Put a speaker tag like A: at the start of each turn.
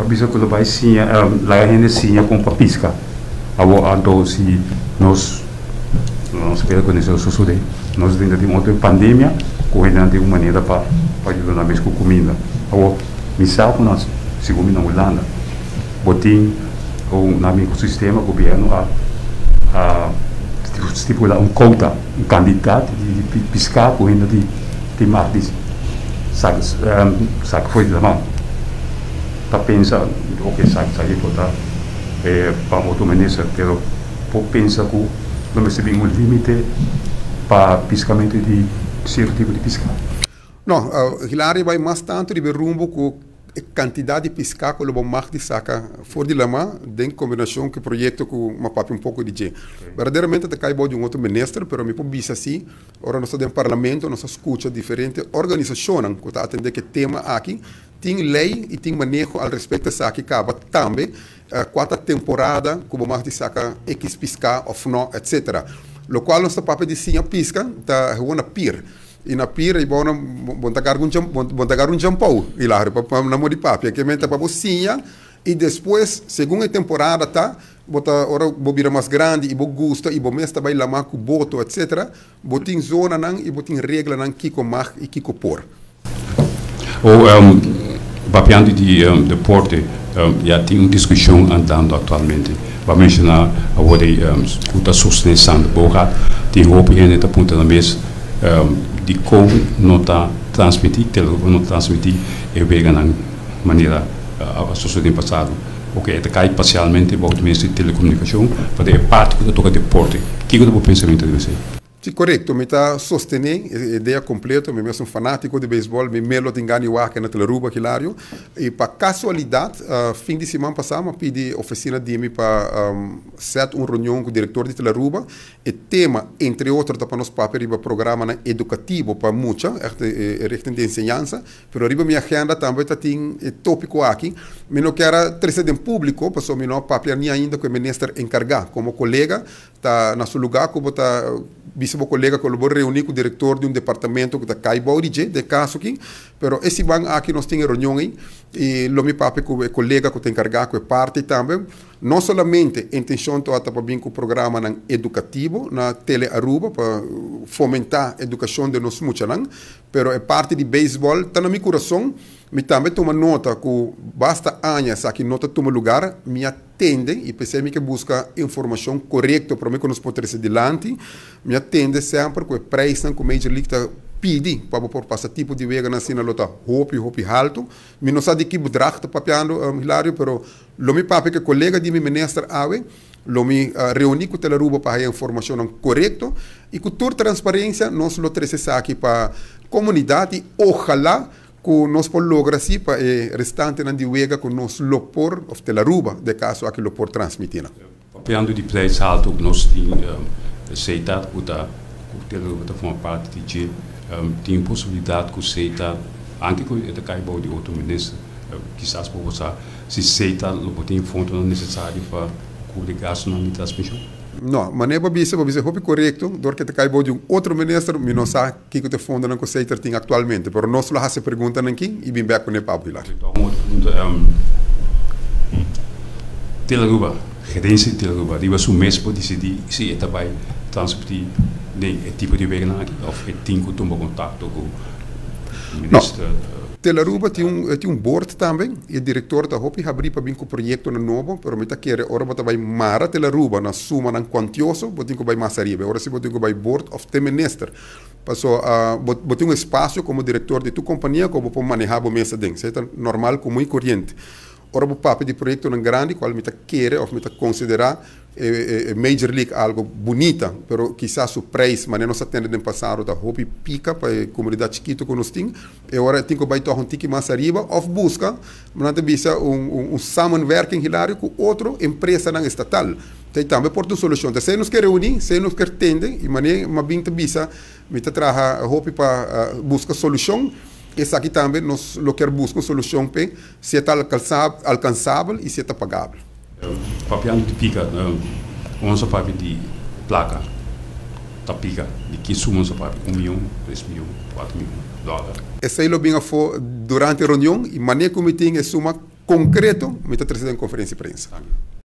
A: Pabisa que vai sim, lá a gente sim com papisca. Abo ando se nós pela condição social, nós dentro de uma pandemia, correndo de uma maneira para ajudar mesmo com comida. Abo misal com nós, segundo na Holanda, botim ou na mesmo sistema governo a estipular cota, candidato de piscar correndo de martes, sabe foi da mão. Tá pensa o que sabe botar para outro ministro, pero por pensar que não recebe limite para piscamento de certo tipo de pesca.
B: Não, Hilário vai mais tanto de rumbo com quantidade de pesca que o bom de saca fora de lama, em combinação com o projeto com uma papi pouco de gente. Verdadeiramente até cai de outro ministro, pero me pode assim, ora nós estamos no parlamento, nós escuta diferentes organizações que estão atendendo que tema aqui, tem lei e tem manejo ao respeito dessa aqui acaba também quarta temporada que o mais de saca X piscar ou não, etc. Lo qual nós papi de sim a pisca, tá uma pir. E na pira e bom tagar um jampou e lá para na modi papi que menta para bocinha e depois segundo a temporada tá bota ora bobira mais grande e bo gusta e bo mesta vai lá com boto etc botin zona nan e botin regra nan kiko mar e kiko por
A: papiando de deporte já tem uma discussão andando atualmente para mencionar a hora que está sustentando boa tem roupa que está ponta na mesa de como não está transmitir, não transmitir e vega na maneira a sociedade passado, porque é cai parcialmente para o ministro de telecomunicação, para a parte que toca deporte. Que é o pensamento de você?
B: Sim, correto. Me está sostenendo a ideia completa. Me sou fanático de beisebol. Me melo de engano que na Teleruba, Hilário. E para casualidade, fim de semana passado, eu pedi oficina de mim para set uma reunião com o diretor de Teleruba. E tema, entre outros, para nós papel para programa educativo para muita, resto de ensinança. Mas riba minha agenda também tem tópico aqui. Me não quero trazer em público, porque me não papel nem ainda com o ministro encarregado, como colega, está no seu lugar, como está meu colega que eu vou reunir com o diretor de departamento que está caibo de caso aqui, pero esse banco aqui nós temos reunião e lo me papo com o colega que está encarregado com a parte também, não somente a intenção de para vir com o programa educativo na Tele Aruba para fomentar a educação de nós muitos, pero a parte de beisebol está no meu coração. Me também toma nota que basta anos aqui nota toma lugar, me atende e pensei que busca informação correta para mim que nós podemos adiante, me atende sempre com o preço que o Major League está pedi para por passar tipo de vega na cena lota hopi alto, me não sabe que bedrag está papiando Hilário, pero lo me papi que colega de meu ministro ave lo me reuni com o Teleruba para a informação correta e com toda transparência nós lo trazemos aqui para a comunidade, ojalá que nós podemos lograr assim para o restante de vega que nós lopor of Teleruba, de caso aqui lopor transmitindo.
A: Papiando de preço alto que nós temos aceitado que o Teleruba está formando parte de tem possibilidade que o aceita antes que ele caia de outro ministro, quizás por você se aceita o tem fonte necessário para cobrir gasto na transmissão.
B: Não, mas não é para isso é correto, do que te cai de outro ministro, mas não sabe o que o fundo não consegue ter atualmente, mas nós lá se pergunta aqui e bem bem com o papo lá.
A: Então, uma pergunta, Teleruba, gerência de Teleruba, diga o mês para decidir se ele vai transmitir o tipo de vega aqui, ou tem que tomar contato com o ministro.
B: Teleruba tem board também, e o diretor da Hopi abrir para vir com o projeto novo, pero me está querendo, ora vai mara Teleruba na suma na quantioso, botem que vai mais arriba, ora se botem que vai board of the minister. Passou botem espaço como diretor de tua companhia, como para manejar o mesa dentro, certo? Normal, como corrente. Ora o papo de projeto grande, qual me está querendo, ou me está considerar Major League algo bonita, pero quizás o preço, mas não se atende no passado da Hopi pica para a comunidade chiquita que nós temos, e agora tem que vai tornar um tique mais arriba, ou busca, mas não bisa samenwerking Hilário com outra empresa não estatal. Tem também por uma solução. Se nos quer reunir, se nos quer tender, e maneira, mas bem bisa, me traga a Hopi para buscar solução. Esse aqui também nós quer buscar uma solução para se está alcançável e se está pagável.
A: Papiando de pica, onze papi de placa, tá pica, de que suma onze papi, 1 milhão, 3 milhões, 4 milhões de dólares.
B: Esse aí lo bem durante a reunião e maneira como tem a suma concreto, me está trazendo em conferência de imprensa.